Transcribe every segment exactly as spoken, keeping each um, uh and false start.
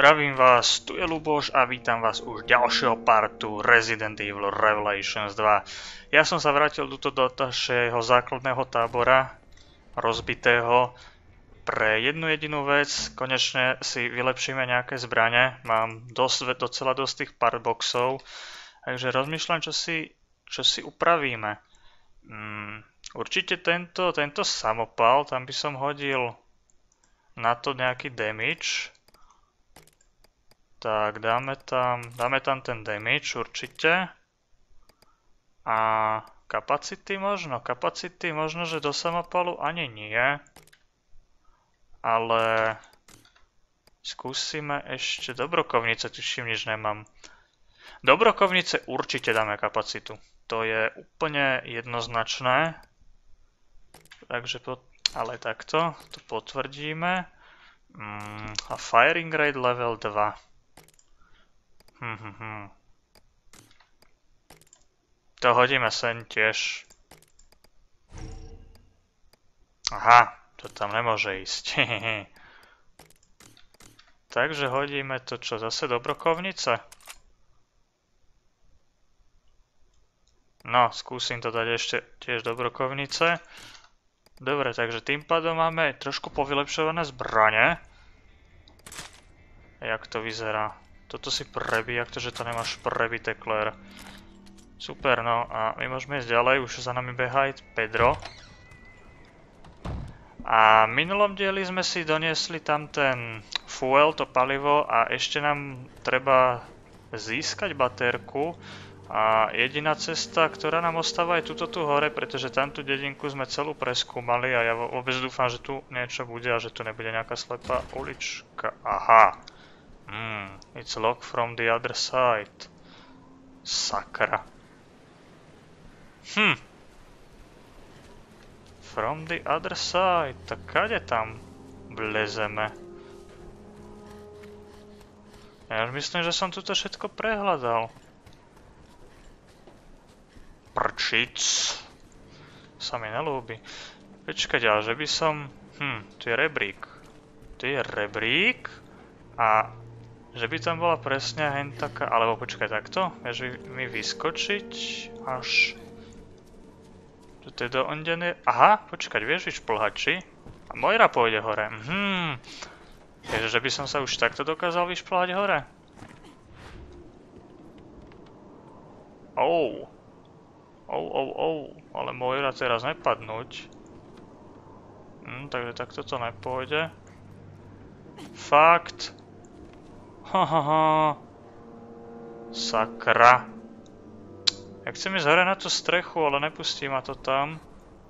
Zdravím vás, tu je Luboš a vítam vás už ďalšieho partu Resident Evil Revelations dva. Ja som sa vrátil tuto do našeho základného tábora, rozbitého, pre jednu jedinú vec. Konečne si vylepšíme nejaké zbrane, mám dosť, docela dosť tých partboxov, takže rozmýšľam, čo si, čo si upravíme. Hmm, určite tento, tento samopal, tam by som hodil na to nejaký damage. Tak, dáme tam, dáme tam ten damage určite. A capacity možno, capacity možno, že do samopalu ani nie. Ale skúsime ešte dobrokovnice, tuším, nič nemám. Dobrokovnice určite dáme kapacitu. To je úplne jednoznačné. Takže, po, ale takto, to potvrdíme. Mm, a firing rate level dva. Hm, hm, hm. To hodíme sem tiež. Aha, to tam nemôže ísť. Takže hodíme to čo, zase dobrokovnice? No, skúsim to dať ešte tiež dobrokovnice. Dobre, takže tým pádom máme trošku povylepšované zbrane. Jak to vyzerá? Toto si prebíja, aktože to nemáš prebité, Claire. Super, no a my môžeme ísť ďalej, už za nami behá aj Pedro. A v minulom dieli sme si doniesli tam ten fuel, to palivo, a ešte nám treba získať baterku. A jediná cesta, ktorá nám ostáva, je tuto tu hore, pretože tamtú dedinku sme celú preskúmali a ja vôbec dúfam, že tu niečo bude a že tu nebude nejaká slepá ulička. Aha. Hmm, it's locked from the other side. Sakra. Hm. From the other side. Tak kade tam vlezeme? Ja už myslím, že som tuto všetko prehľadal. Prčic. Sa mi nelúbi. Počkať, ale že by som... Hm, tu je rebrík. Tu je rebrík. A... že by tam bola presne hen taká... Alebo počkaj, takto? Vieš mi vyskočiť až... Toto je do ondené... Aha, počkať, vieš vyšplhať, či? A Moira pôjde hore. Mhm. Takže, že by som sa už takto dokázal vyšplhať hore? Ou. Ou, ou, ou. Ale Moira teraz nepadnúť. Hm, takže takto to nepôjde. Fakt. Hahaha. Sakra. Ja chcem ísť hore na tú strechu, ale nepustí ma to tam.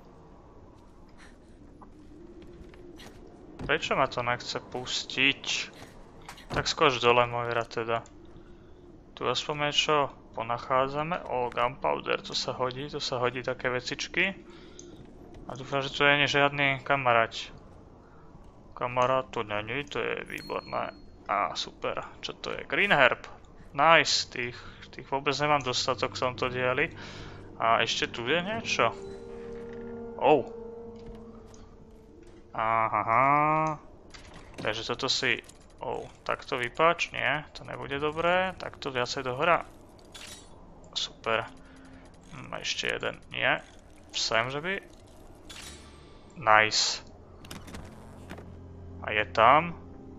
Prečo ma to nechce pustiť? Tak skoč dole, Moira, teda. Tu aspoň niečo ponachádzame. O, gunpowder, to sa hodí, to sa hodí také vecičky. A dúfam, že tu nie je žiadny kamarát. Kamarát tu není, to je výborné. Á, super. Čo to je? Green herb. Nice. Tých, tých vôbec nemám dostatok v tomto dieli. A ešte tu je niečo. Oh. Aha. Takže toto si... Oh, takto vypáč? Nie, to nebude dobré. Takto viacej dohora. Super. Hm, ešte jeden. Nie. Sem, že by... Nice. A je tam...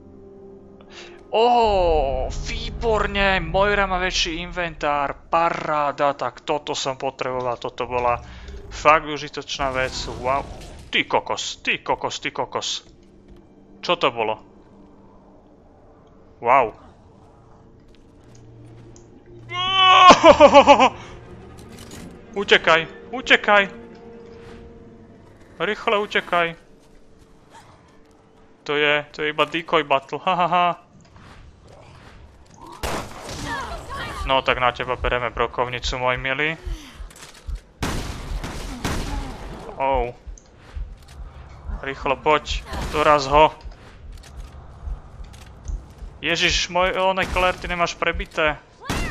Ó, výborne, Moira má väčší inventár, paráda, tak toto som potreboval, toto bola fakt užitočná vec, wow. Ty kokos, ty kokos, ty kokos. Čo to bolo? Wow. Utekaj, utekaj. Rýchle utekaj. To je, to je iba decoy battle, hahaha. No tak na teba bereme brokovnicu, môj milý. Oh. Rýchlo poď, doraz ho. Ježiš, môj onej Claire, ty nemáš prebité.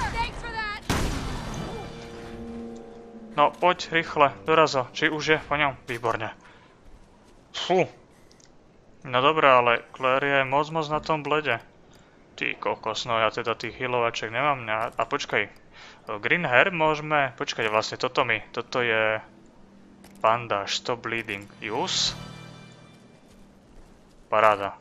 No poď, rýchle, doraz ho. Či už je po ňom? Výborne. Fú. No dobré, ale Claire je moc moc na tom blede. Ty kokos, no ja teda tých healovaček nemám. A počkaj, Green Herb môžeme... Počkaj, vlastne toto mi, toto je... Bandáž, stop bleeding, use. Paráda.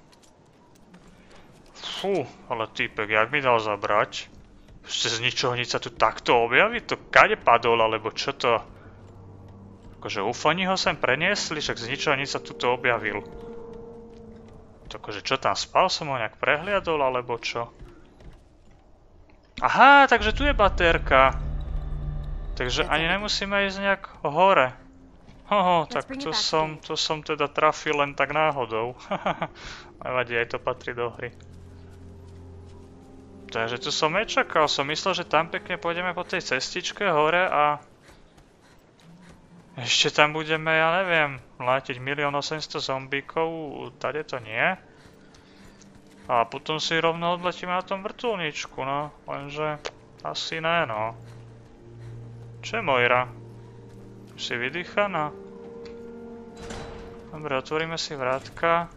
Fú, ale týpek, jak mi dal zabrať? Ešte z ničoho nič sa tu takto objaví? To kade padol, alebo čo to? Akože ufoni ho sem preniesli, však z ničoho nič sa tuto objavil. Akože čo tam spal, som ho nejak prehliadol, alebo čo? Aha, takže tu je batérka. Takže ani nemusíme ísť nejak hore. Hoho, tak to som, to som teda trafil len tak náhodou. Nevadí, aj to patrí do hry. Takže tu som nečakal, som myslel, že tam pekne pôjdeme po tej cestičke hore a... Ešte tam budeme, ja neviem, mlátiť milión osemsto zombíkov, tady to nie. A potom si rovno odletíme na tom vrtuľníčku, no, lenže asi ne, no. Čo je Moira? Si vydýchaná? Dobre, otvoríme si vrátka.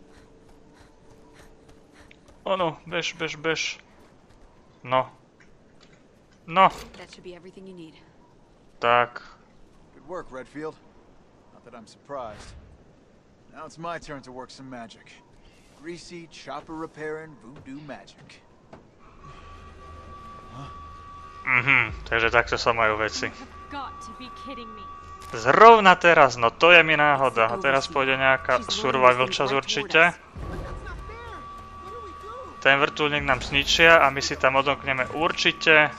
Ono, bež, bež, bež. No. No. Tak. Work, Redfield. Not that I'm surprised. Now it's my turn to work some magic. Greasy, chopper repairing, voodoo magic. Mhm, takže takto sa majú veci. Zrovna teraz, no to je mi náhoda. A teraz pôjde nejaká survival čas určite. Ten vrtuľník nám zničia a my si tam odomkneme určite.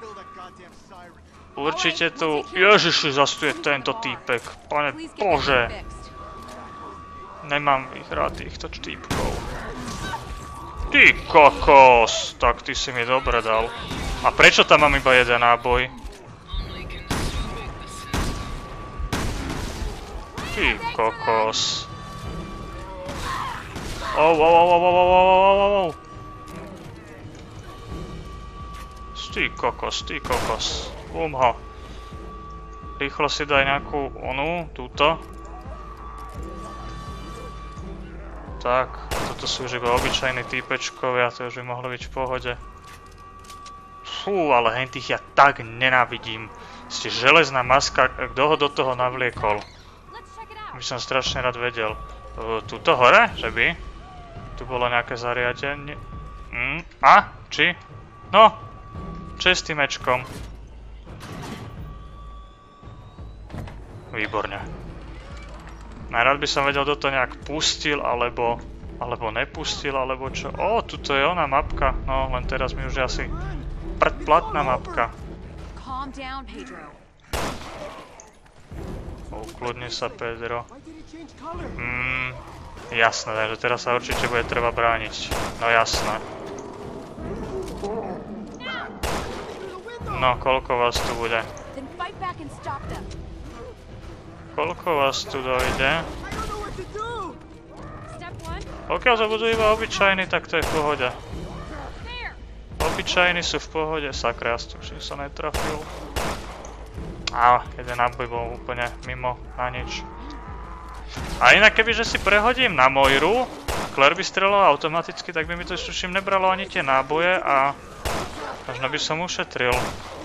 Určite tu... Ježiši, zas tu je tento týpek. Pane Bože. Nemám ich rád týchto týpkov. Ty kokos. Tak ty si mi dobre dal. A prečo tam mám iba jeden náboj? Ty kokos. Ou, ou, ou, ou, ou, ou, ou, ou, ou. Ty kokos, ty kokos. Um ho. Rýchlo si daj nejakú onu, túto. Tak, toto sú už iba obyčajní týpečkovia, to už by mohlo byť v pohode. Fú, ale hentých ja tak nenávidím. Ste železná maska, kto ho do toho navliekol? By som strašne rád vedel. Tuto hore? Že by? Tu bolo nejaké zariadenie. Mm, a? Či? No! Čo je s tým mečkom? Výborne. Najrád by som vedel, kto to nejak pustil, alebo... Alebo nepustil, alebo čo. Ó, tuto je ona mapka. No, len teraz mi už je asi predplatná mapka. Ukludni sa, Pedro. Hmm, jasné, takže teraz sa určite bude treba brániť. No jasné. No, koľko vás tu bude? Koľko vás tu dojde? Pokiaľ to budú iba obyčajní, tak to je v pohode. Obyčajní sú v pohode. Sakra, ja s tým sa netrafil. Á, jeden náboj bol úplne mimo, na nič. A inak kebyže si prehodím na Moiru, Claire by strelala automaticky, tak by mi to tuším nebralo ani tie náboje a... Možno by som ušetril.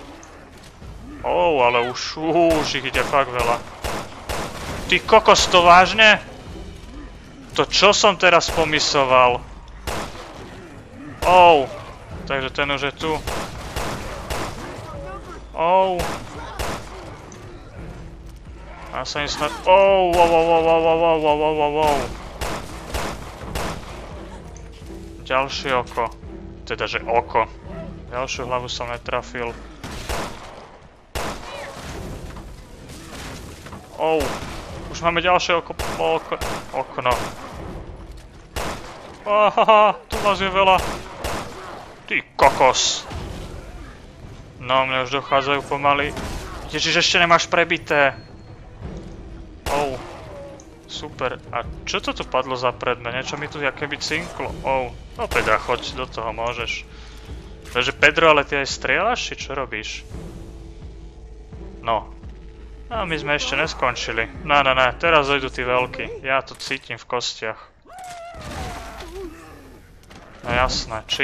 Ó, ale už, už ich ide fakt veľa. Ty kokos, to vážne? To čo som teraz pomisoval? Ó, takže ten už je tu. Ó. Ja sa im snad... Ó, ó, ó, ó, ó, ó, ó, ó, ó, ó, ó. Ďalšie oko. Teda, že oko. Ďalšiu hlavu som netrafil. Ou, už máme ďalšie oko, oko, okno. Ahaha, tu vás je veľa. Ty kokos. No, mne už dochádzajú pomaly. Ježiš, ešte nemáš prebité. Ou, super. A čo to tu padlo za predmet? Niečo mi tu jakéby cinklo. Ou, no Pedra, choď, do toho môžeš. Takže Pedro, ale ty aj strieľaš, či čo robíš? No. A my sme ešte neskončili. No, no, no, teraz dojdu tí veľkí. Ja to cítim v kostiach. No jasné, či?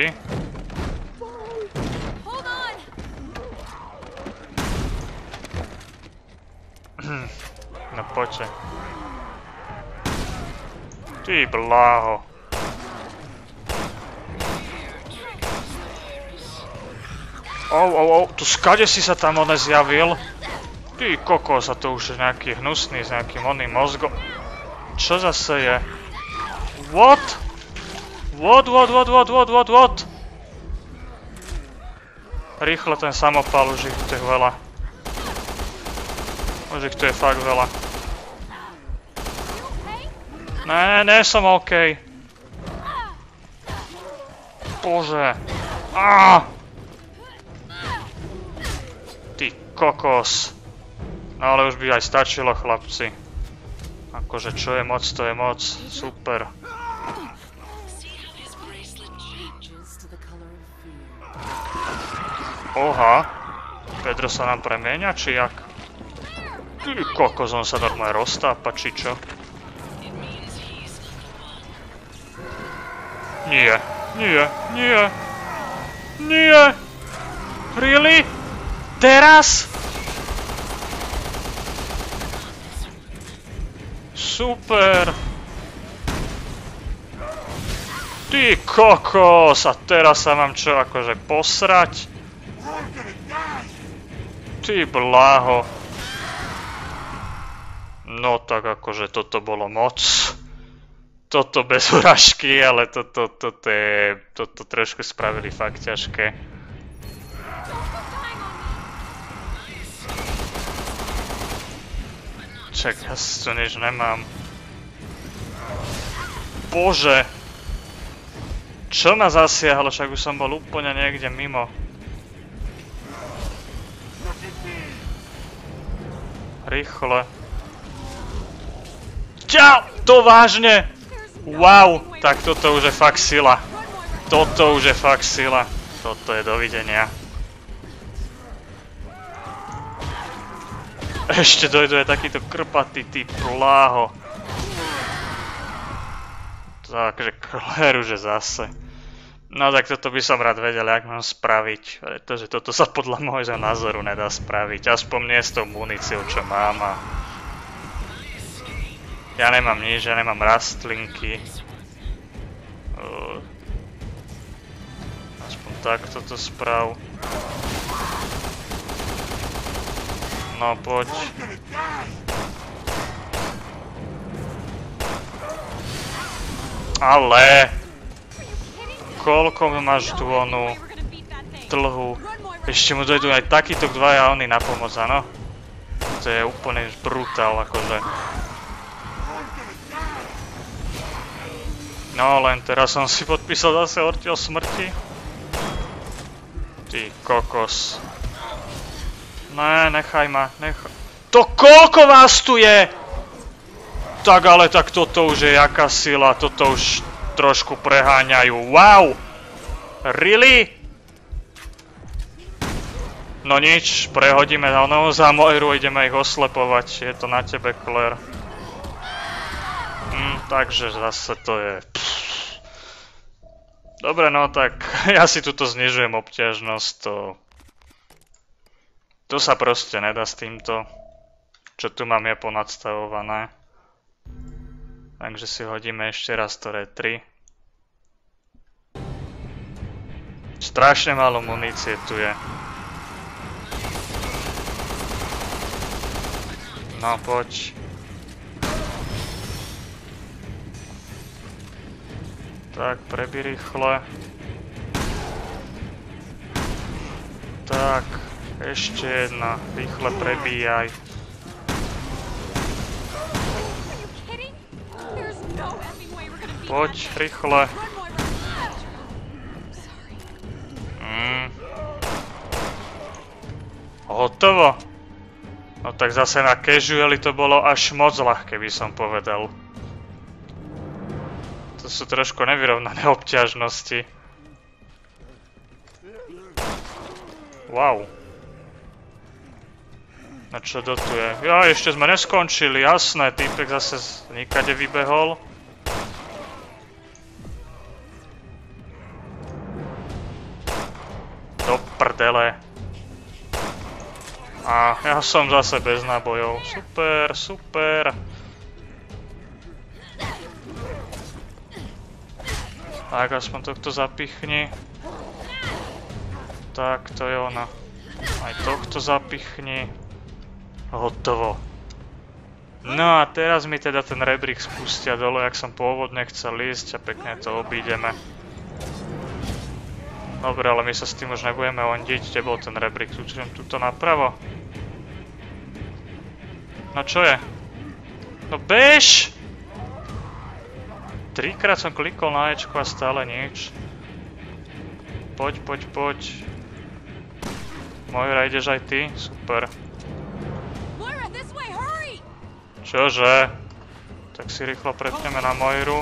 No poďte. Ty bláho. Ou, ou, ou, tu skade si sa tam one zjavil? Ty kokos, a to už je nejaký hnusný s nejakým oným mozgom. Čo zase je? What? What, what, what, what, what, what, what? Rýchle ten samopal, už ich tu je veľa. Už ich tu je fakt veľa. Ne, ne, som OK. Bože. Á! Ty kokos. No ale už by aj stačilo, chlapci. Akože čo je moc, to je moc. Super. Oha. Pedro sa nám premieňa, či jak? Ty kokos, on sa normálne roztápa, či čo? Nie, nie, nie. Nie. Really? Teraz? Super. Ty kokos, a teraz sa mám čo akože posrať? Ty bláho. No tak akože toto bolo moc. Toto bez urážky, ale toto, toto je, toto trošku spravili fakt ťažké. Čak, ja si to nič nemám. Bože! Čo ma zasiahlo, však už som bol úplne niekde mimo. Rýchle. Čau! To vážne! Wow! Tak toto už je fakt sila. Toto už je fakt sila. Toto je dovidenia. Ešte dojdu aj takýto krpatý typ pláho. Takže Claire už je zase. No tak toto by som rád vedel, jak mám spraviť. Pretože toto sa podľa môjho názoru nedá spraviť. Aspoň nie s tou muníciou, čo mám. A... ja nemám nič, ja nemám rastlinky. Uh... Aspoň takto to sprav. No poď. Ale... koľko máš tu onu... dlhu. Ešte mu dojdú aj takíto dvaja oni na pomoc, áno? To je úplne brutál, akože. No len teraz som si podpísal zase ortiel smrti. Ty kokos. Ne, nechaj ma, nechaj... To koľko vás tu je?! Tak ale tak toto už je jaká sila, toto už trošku preháňajú. Wow! Really? No nič, prehodíme ono za Moiru, ideme ich oslepovať. Je to na tebe, Claire. Hm, takže zase to je... Pff. Dobre, no tak ja si tuto znižujem obťažnosť, to... To sa proste nedá s týmto, čo tu mám je ponadstavované. Takže si hodíme ešte raz to tri. Strašne málo munície tu je. No poď. Tak, prebí rýchle. Tak. Ešte jedna, rýchle prebíjaj. Poď, rýchle. Mm. Hotovo. No tak zase na casuali to bolo až moc ľahké, by som povedal. To sú trošku nevyrovnané obťažnosti. Wow. Na čo dotuje? Ja, ešte sme neskončili, jasné, týpek zase nikade vybehol. prdele. A ja som zase bez nábojov. Super, super. Tak, aspoň tohto zapichni. Tak, to je ona. Aj tohto zapichni. Hotovo. No a teraz mi teda ten rebrík spustia dole, jak som pôvodne chcel ísť a pekne to obídeme. Dobre, ale my sa s tým už nebudeme ondiť, kde bol ten rebrík, tučujem tuto napravo. No čo je? No bež! Trikrát som klikol na Ečko a stále nič. Poď, poď, poď. Moira, ideš aj ty? Super. Čože? Tak si rýchlo prepneme na Moiru.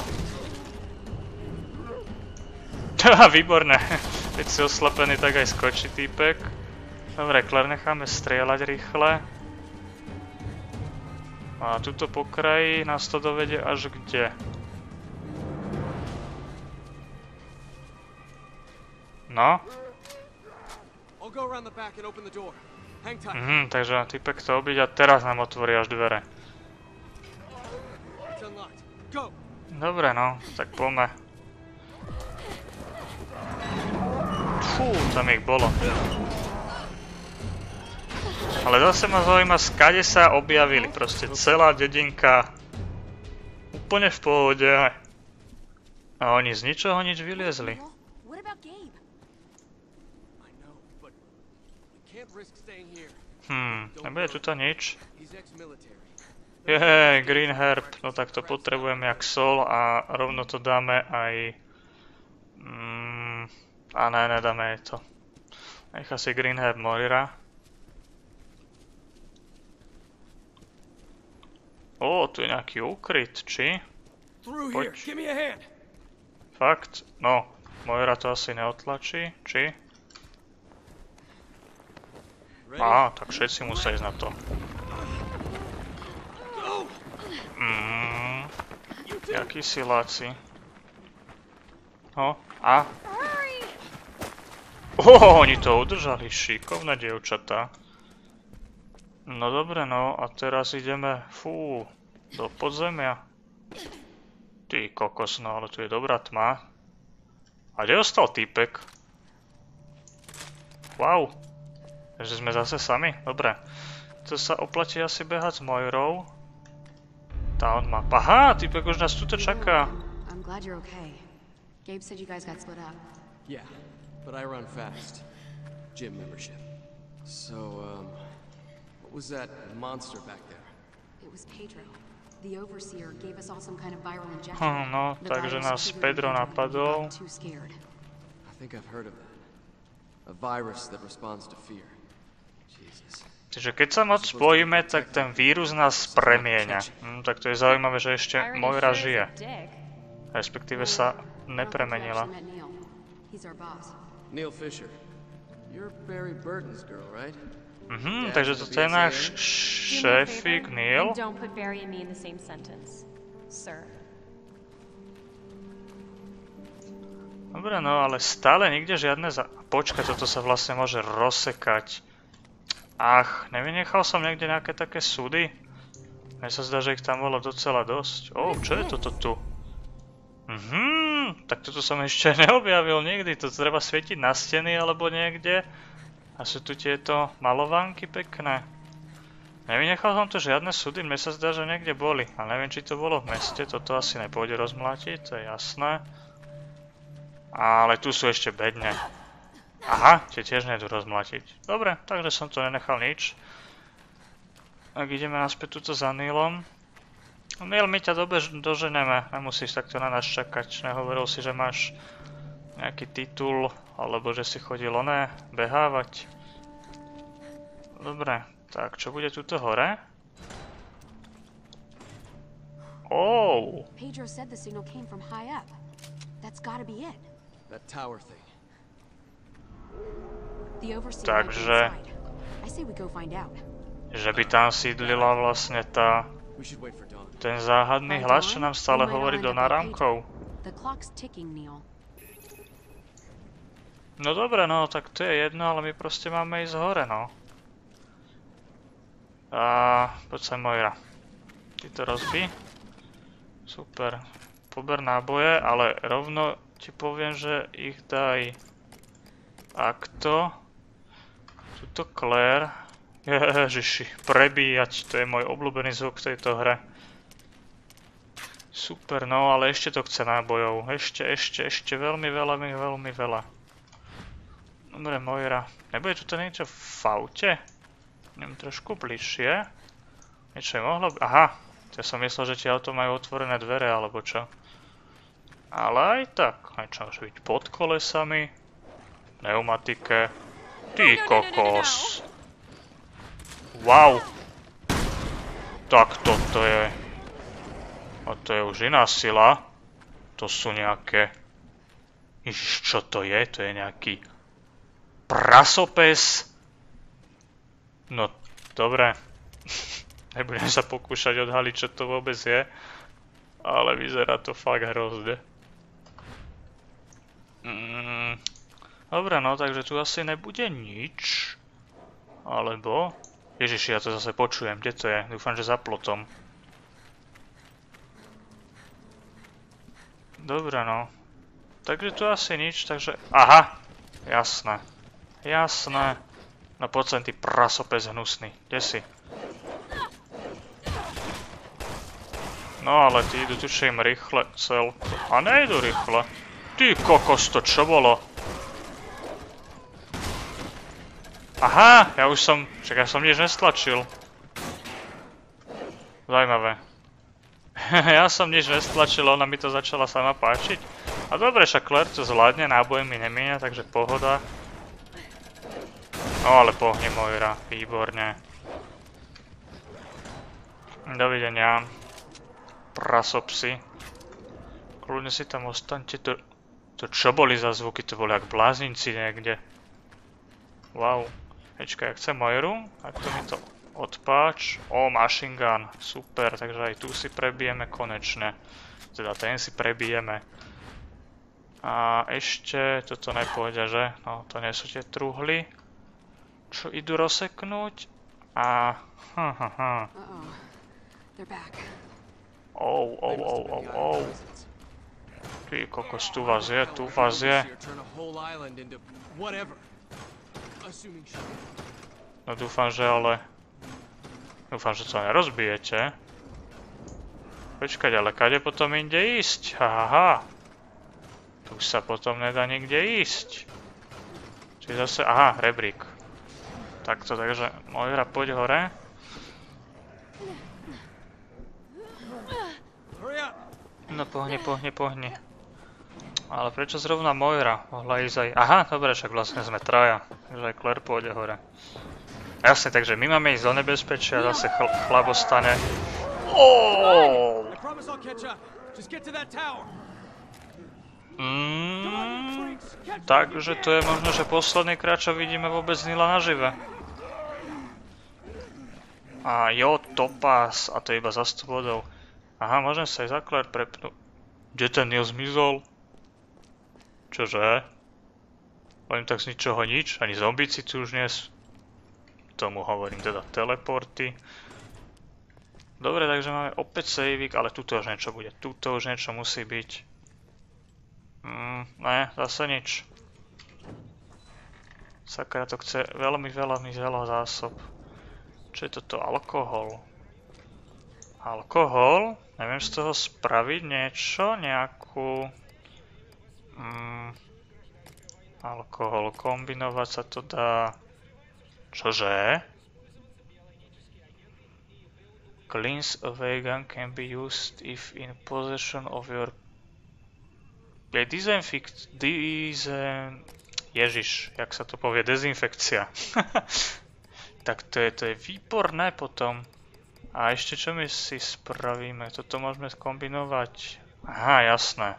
Výborné. Keď si oslepený, tak aj skočí týpek. Dobre, Claire necháme strieľať rýchle. A tuto po kraji nás to dovede až kde? No? Mhm, takže týpek to obíď a teraz nám otvorí až dvere. Dobre, no, tak poďme. Fú, tam ich bolo. Ale zase ma zaujíma, skade sa objavili. Proste celá dedinka. Úplne v pohode. A oni z ničoho nič vyliezli. Hmm, nebude tuto nič. Jej, Green Herb. No tak to potrebujeme jak sol a rovno to dáme aj... Mm, a ne, nedáme jej to. Nechá si Green Herb Moira. Ó, tu je nejaký úkryt, či? Poď. Fakt? No, Moira to asi neotlačí, či? Á, tak všetci musia ísť na to. Mmm, jakí siláci. No, a? Ó, oni to udržali, šikovné dievčatá. No dobre, no a teraz ideme, fú, do podzemia. Ty kokos, no ale tu je dobrá tma. A kde ostal týpek? Wow. Takže sme zase sami? Dobre. To sa oplatí asi behať s Moirou. Tá on má... Aha, týpek už nás tuto čaká. I'm glad you're okay. Gabe said you guys got split up. Yeah, but I run fast. Gym membership. So, um... what was that monster back there? It was Pedro. The overseer gave us all some kind of viral injection. Hm, no, takže nás Pedro napadol. I think I've heard of that. A virus that responds to fear. Jesus. Čiže keď sa moc spojíme, tak ten vírus nás premieňa. Hm, tak to je zaujímavé, že ešte Moira žije. Respektíve sa nepremenila. Neil Fisher. You're Barry Burton's girl, right? Mhm, takže toto je náš šéfik Neil. Don't put Barry and me in the same sentence, sir. Dobre, no ale stále nikde žiadne za... Počkaj, toto sa vlastne môže rozsekať. Ach, nevynechal som niekde nejaké také súdy? Mne sa zdá, že ich tam bolo docela dosť. Ó, čo je toto tu? Mhm, tak toto som ešte neobjavil nikdy. To treba svietiť na steny alebo niekde. A sú tu tieto malovánky pekné. Nevynechal som tu žiadne súdy, mne sa zdá, že niekde boli. A neviem, či to bolo v meste, toto asi nepôjde rozmlátiť, to je jasné. Ale tu sú ešte bedne. Aha, tie tiež nejdu rozmlátiť. Dobre, takže som to nenechal nič. Tak ideme naspäť tuto za Neilom. Neil, my ťa dobe doženeme, nemusíš takto na nás čakať. Nehovoril si, že máš nejaký titul, alebo že si chodil oné, behávať. Dobre, tak čo bude tuto hore? Oh. Pedro said the signal came from high up. That's gotta be it. That tower thing. The overseer Takže, I say we go find out. že by tam sídlila vlastne tá, We should wait for dawn. ten záhadný hlas, čo nám stále hovorí do náramkov. The clock's ticking, Neil. No dobre, no tak to je jedno, ale my proste máme ísť hore, no. A poď sa Moira. Ty to rozbí. Super. Pober náboje, ale rovno ti poviem, že ich daj takto. Tuto Claire. Ježiši, prebíjať, to je môj obľúbený zvuk v tejto hre. Super, no ale ešte to chce nábojov. Ešte, ešte, ešte veľmi veľa, veľmi veľa. Dobre, Moira. Nebude tu to niečo v aute? Idem trošku bližšie. Niečo je mohlo byť. Aha, ja som myslel, že ti auto majú otvorené dvere, alebo čo. Ale aj tak. Niečo môže byť pod kolesami. Pneumatike. Ty kokos. Wow. Tak toto je. A to je už iná sila. To sú nejaké... Ježiš, čo to je? To je nejaký... prasopes. No, dobre. Nebudem sa pokúšať odhaliť, čo to vôbec je. Ale vyzerá to fakt hrozne. Mm. Dobre, no, takže tu asi nebude nič. Alebo... Ježiši, ja to zase počujem. Kde to je? Dúfam, že za plotom. Dobre, no. Takže tu asi nič, takže... Aha! Jasné. Jasné. No poď sem, ty prasopes hnusný. Kde si? No ale tí idú tuším rýchle celko. A nejdu rýchle. Ty kokos, to čo bolo? Aha, ja už som... Však ja som nič nestlačil. Zajímavé. Ja som nič nestlačil, ona mi to začala sama páčiť. A dobre, však Claire to zvládne, náboje mi nemíňa, takže pohoda. No ale pohni Moira, výborne. Dovidenia. Prasopsi. Kľudne si tam ostaňte. To, to čo boli za zvuky? To boli jak blázinci niekde. Wow. Hečka, ja chcem Moiru, tak to mi to odpáč. O, machine gun. Super, takže aj tu si prebijeme konečne. Teda ten si prebijeme. A ešte, toto nepôjde, že? No, to nie sú tie truhly. Čo idú rozseknúť? A... Ha, ha, ha. Oh, oh, oh, oh, oh. Ty kokos, tu vás je, tu vás je. No dúfam, že ale... Dúfam, že to nerozbijete. Počkať, ale kade potom inde ísť? Hahaha. Tu sa potom nedá nikde ísť. Čiže zase... Aha, rebrík. Takto, takže Moira, poď hore. No pohni, pohni, pohni. Ale prečo zrovna Moira? Mohla ísť aj... Aha, dobre, však vlastne sme traja. Takže aj Claire pôjde hore. Jasne, takže my máme ísť do nebezpečia, zase chl chlap ostane. Oh! Mm, takže to je možno, že posledný krát, čo vidíme vôbec Nila nažive. A jo, topaz, a to je iba za sto bodov. Aha, môžem sa aj za Claire prepnúť. Kde ten Neil zmizol? Čože? Poviem tak z ničoho nič, ani zombíci tu už nie sú. Tomu hovorím teda teleporty. Dobre, takže máme opäť saveik, ale tuto už niečo bude. Tuto už niečo musí byť. Mm, ne, zase nič. Sakra, to chce veľmi veľa, veľa zásob. Čo je toto? Alkohol. Alkohol? Neviem z toho spraviť niečo? Nejakú... Mm, alkohol. Kombinovať sa to dá... Čože? Cleans away gun can be used if in possession of your... Je disinfect... Dizen... Ježiš, jak sa to povie? Dezinfekcia. Tak to je, to je výborné potom. A ešte čo my si spravíme? Toto môžeme skombinovať. Aha, jasné.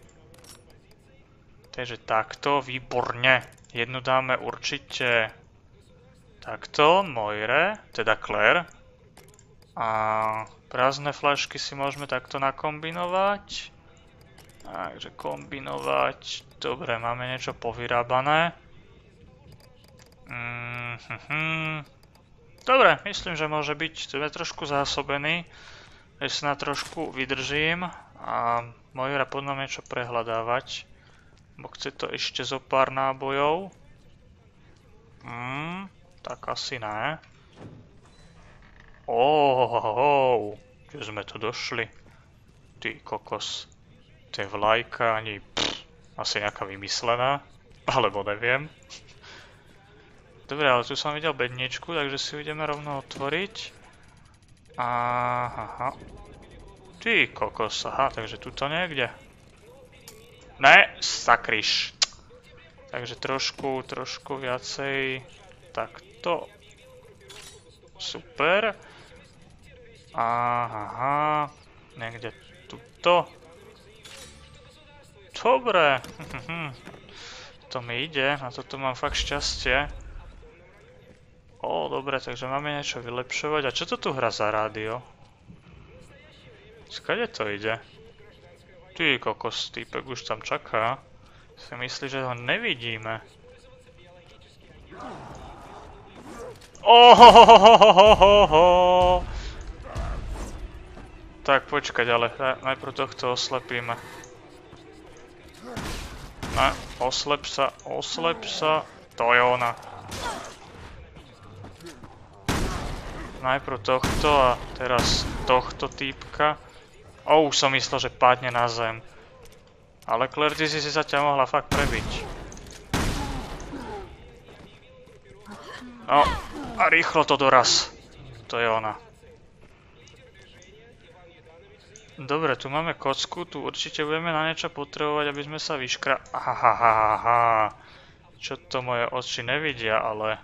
Takže takto, výborne. Jednu dáme určite... Takto, Moire, teda Claire. A prázdne fľašky si môžeme takto nakombinovať. Takže kombinovať. Dobre, máme niečo povyrábané. Mm-hmm. Dobre, myslím, že môže byť. Sme trošku zásobení. Ešte sa na trošku vydržím. A Moira pod nám niečo prehľadávať. Bo chce to ešte zo pár nábojov. Mm, tak asi ne. Ohohoho, kde sme tu došli? Ty kokos. To je vlajka, ani pff, asi nejaká vymyslená. Alebo neviem. Dobre, ale tu som videl bedničku, takže si ju ideme rovno otvoriť. Aha. Ty kokos, aha, takže tuto niekde. Ne, sakryš. Takže trošku, trošku viacej. Takto. Super. Aha, niekde tuto. Dobre. To mi ide, na toto mám fakt šťastie. Ó, dobre, takže máme niečo vylepšovať. A čo to tu hra za rádio? Skade to ide? Ty kokos, týpek už tam čaká. Si myslí, že ho nevidíme. Ohohohohohoho. Tak počkať, ale najprv tohto oslepíme. Ne, oslep sa, oslep sa. To je ona. Najprv tohto a teraz tohto týpka. O, už som myslel, že padne na zem. Ale Claire, ty si si sa ťa mohla fakt prebiť. No, a rýchlo to doraz. To je ona. Dobre, tu máme kocku, tu určite budeme na niečo potrebovať, aby sme sa vyškra... Ahahaha. Čo to moje oči nevidia, ale...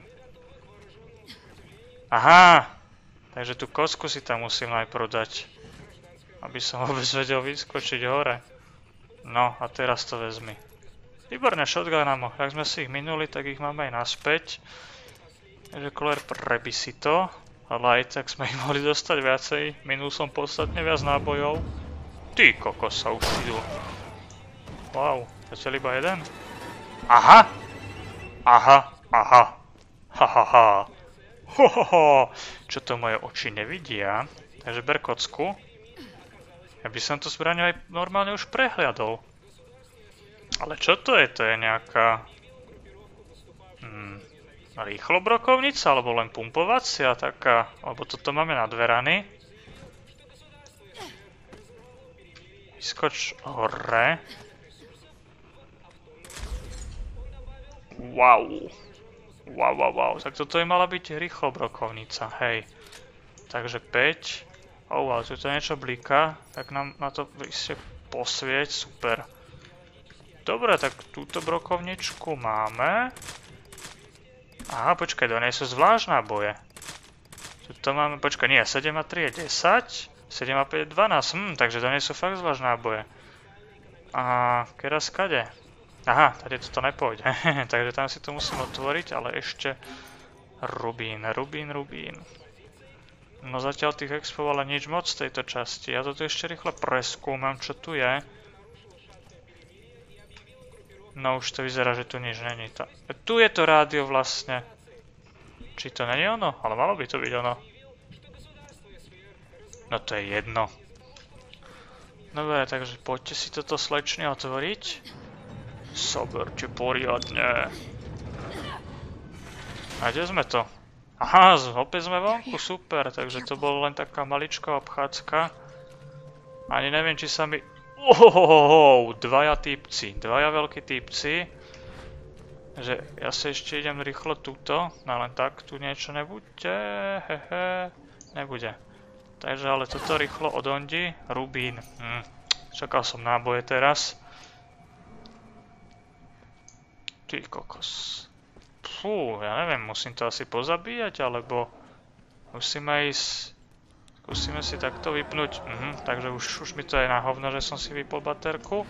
Aha! Takže tú kocku si tam musím najprv dať. Aby som vôbec vedel vyskočiť hore. No, a teraz to vezmi. Výborne, shotgun ammo. Tak sme si ich minuli, tak ich máme aj naspäť. Takže Claire, prebi si to. Ale aj tak sme ich mohli dostať viacej. Minul som podstatne viac nábojov. Ty kokos, sa už idú. Wow, zatiaľ iba jeden? Aha! Aha, aha. Hahaha. Hohoho. Čo to moje oči nevidia. Takže ber kocku. Ja by som to zbraňu aj normálne už prehliadol. Ale čo to je? To je nejaká... Hmm, rýchlobrokovnica? Alebo len pumpovacia taká? Alebo toto máme na dverany. Vyskoč hore. Wow. Wow, wow, wow. Tak toto je mala byť rýchlobrokovnica, hej. Takže päť. Oh, ale tu to niečo blíka, tak nám na to ešte posvieť, super. Dobre, tak túto brokovničku máme. Aha, počkaj, do nej sú zvlášť náboje. Tuto máme, počkaj, nie, sedem a tri je desať, sedem a päť je dvanásť, hm, takže do nej sú fakt zvlášť náboje. A kera skade? Aha, tady toto nepôjde, takže tam si to musím otvoriť, ale ešte rubín, rubín, rubín. No zatiaľ tých expov ale nič moc z tejto časti. Ja toto ešte rýchle preskúmam, čo tu je. No už to vyzerá, že tu nič není. Ta... Tu je to rádio vlastne. Či to není ono? Ale malo by to byť ono. No to je jedno. Dobre, takže poďte si toto slečne otvoriť. Soberte poriadne. A kde sme to? Aha, opäť sme vonku, super, takže to bolo len taká maličká obchádzka. Ani neviem, či sa mi... Ohohoho, dvaja týpci, dvaja veľkí týpci. Že ja sa ešte idem rýchlo tuto, no len tak, tu niečo nebude, hehe, nebude. Takže ale toto rýchlo odondi, rubín, hm. Čakal som náboje teraz. Ty kokos. Fú, ja neviem, musím to asi pozabíjať, alebo musíme ísť, skúsime si takto vypnúť, mhm, takže už, už mi to je na hovno, že som si vypol baterku.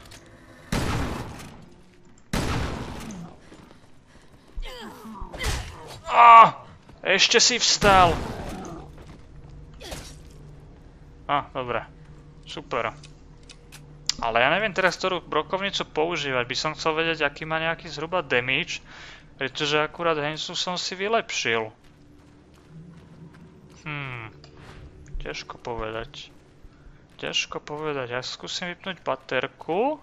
Á, ešte si vstal. Á, dobre, super. Ale ja neviem teraz, ktorú brokovnicu používať. By som chcel vedieť, aký má nejaký zhruba damage, pretože akurát hencu som si vylepšil. Hmm. Ťažko povedať. Ťažko povedať. Ja skúsim vypnúť baterku.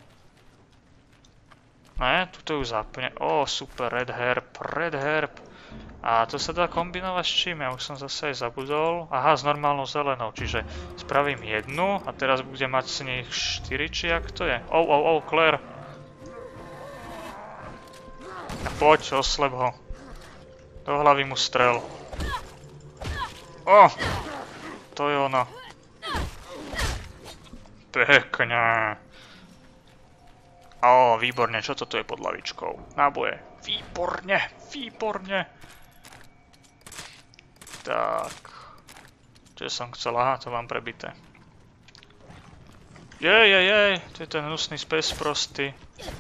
Ne, tuto ju zapne. Ó, super, red herb, red herb. A to sa dá kombinovať s čím? Ja už som zase aj zabudol. Aha, s normálnou zelenou, čiže spravím jednu a teraz budem mať z nich štyri, či jak to je? Oh, oh, oh, Claire. A poď, oslep ho. Do hlavy mu strel. Oh, to je ono. Pekne. Ó, výborne, čo toto je pod lavičkou? Náboje. Výborne, výborne. Tak. Čo som chcel? Aha, to mám prebité. Jej, jej, jej, to je ten hnusný space prostý.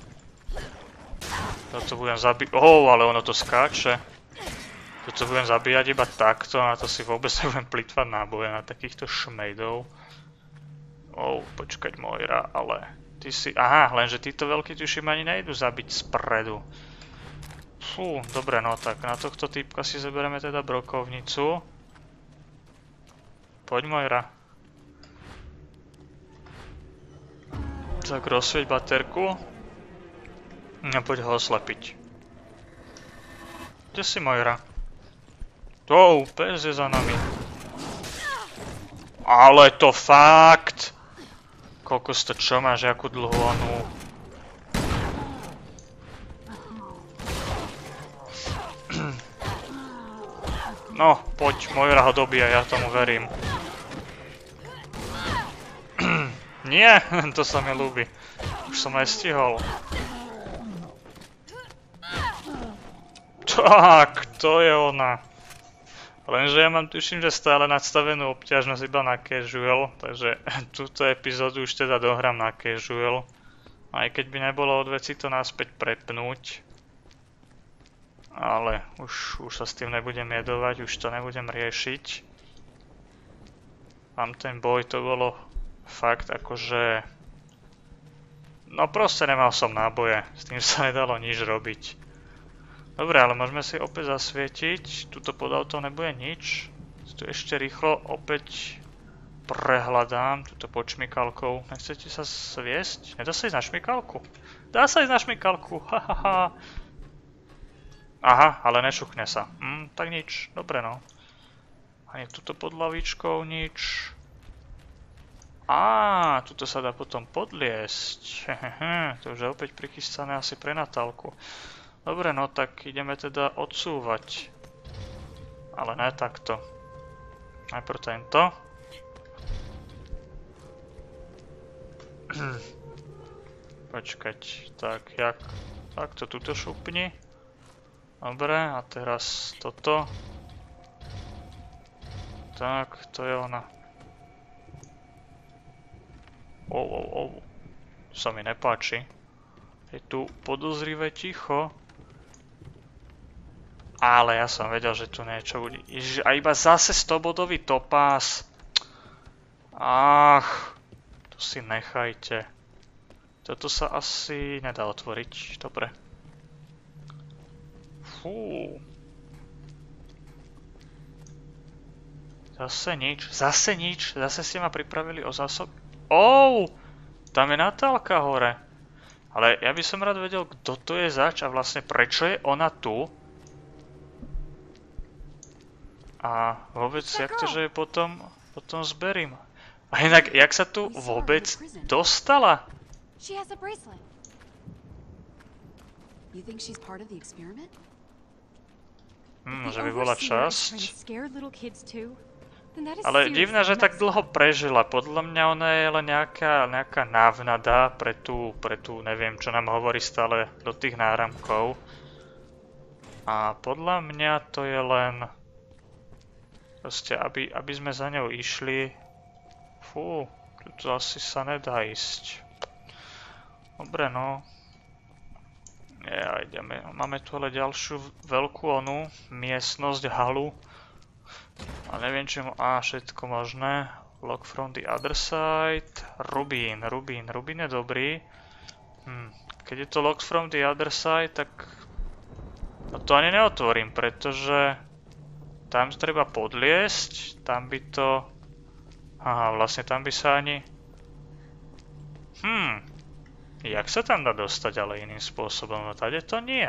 Toto budem zabíjať. Oh, ale ono to skáče. Toto budem zabíjať iba takto, na to si vôbec nebudem plitvať náboje na takýchto šmejdov. Oh, počkať, Moira, ale ty si... Aha, lenže títo veľkí tuším ani nejdu zabiť spredu. Fú, dobre, no tak na tohto týpka si zoberieme teda brokovnicu. Poď, Moira. Tak rozsvieť baterku. A poď ho oslepiť. Kde si, Moira? Tou, pes je za nami. Ale to fakt! Kokos, to čo máš, jakú dlhú onú... No, poď, Moira ho dobíja, ja tomu verím. Nie, to sa mi ľúbi. Už som aj stihol. Tak, to je ona. Lenže ja mám tuším, že stále nadstavenú obťažnosť iba na casual, takže túto epizódu už teda dohrám na casual. Aj keď by nebolo od veci to naspäť prepnúť. Ale už, už sa s tým nebudem jedovať, už to nebudem riešiť. Tam ten boj to bolo fakt akože... No proste nemal som náboje, s tým sa nedalo nič robiť. Dobre, ale môžeme si opäť zasvietiť, tuto pod autom nebude nič. Tu ešte rýchlo opäť prehľadám, tuto pod šmikalkou. Nechcete sa sviesť? Nedá sa ísť na šmikalku? Dá sa ísť na šmikalku, hahaha. Aha, ale nešuchne sa. Hm, tak nič. Dobre, no. Ani tuto pod lavičkou nič. Á, tuto sa dá potom podliesť. Hehehe, to už je opäť prichystané asi pre Natálku. Dobre, no tak ideme teda odsúvať. Ale ne takto. Najprv tento. Počkať, tak jak... Takto tuto šupni. Dobre, a teraz toto. Tak, to je ona. Oh, oh, oh. To sa mi nepáči. Je tu podozrivé ticho. Ale ja som vedel, že tu niečo bude. Ježiš, a iba zase stobodový topás. Ach, to si nechajte. Toto sa asi nedá otvoriť. Dobre. Fú. Zase nič, zase nič, zase ste ma pripravili o zásob... Ouuu, tam je Natálka hore. Ale ja by som rád vedel, kto to je zač a vlastne prečo je ona tu. A vôbec, jak to, že je potom, potom zberím. A inak, jak sa tu vôbec dostala? She has a bracelet. You think she's part of the experiment? Hm, že by bola časť. Ale Ale divné, že tak dlho prežila. Podľa mňa ona je len nejaká, nejaká návnada pre tú, pre tú, neviem, čo nám hovorí stále do tých náramkov. A podľa mňa to je len... Proste, aby, aby sme za ňou išli... Fú, tu asi sa nedá ísť. Dobre, no. Ja, ideme. Máme tu ale ďalšiu veľkú onu, miestnosť, halu. A neviem, či mu... Á, všetko možné. Lock from the other side. Rubín, rubín, rubín je dobrý. Hm. Keď je to locked from the other side, tak no to ani neotvorím, pretože tam treba podliesť, tam by to... Aha, vlastne tam by sa ani... Hm. Jak sa tam dá dostať, ale iným spôsobom? No tady to nie.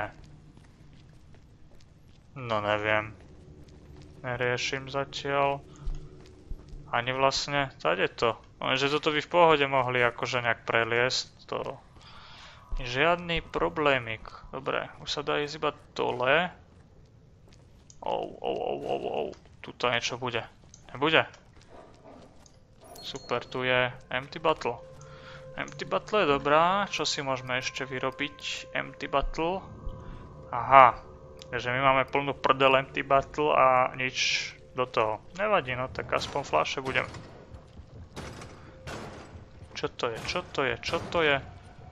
No neviem. Neriešim zatiaľ. Ani vlastne, tady to. Lenže toto by v pohode mohli akože nejak preliesť. To... Žiadny problémik. Dobre, už sa dá ísť iba dole. Ou, ou, ou, ou, ou. Tuto niečo bude. Nebude? Super, tu je empty bottle. Empty bottle je dobrá. Čo si môžeme ešte vyrobiť? Empty bottle. Aha. Takže my máme plnú prdel empty bottle a nič do toho. Nevadí, no tak aspoň fľaše budem. Čo to je? Čo to je? Čo to je?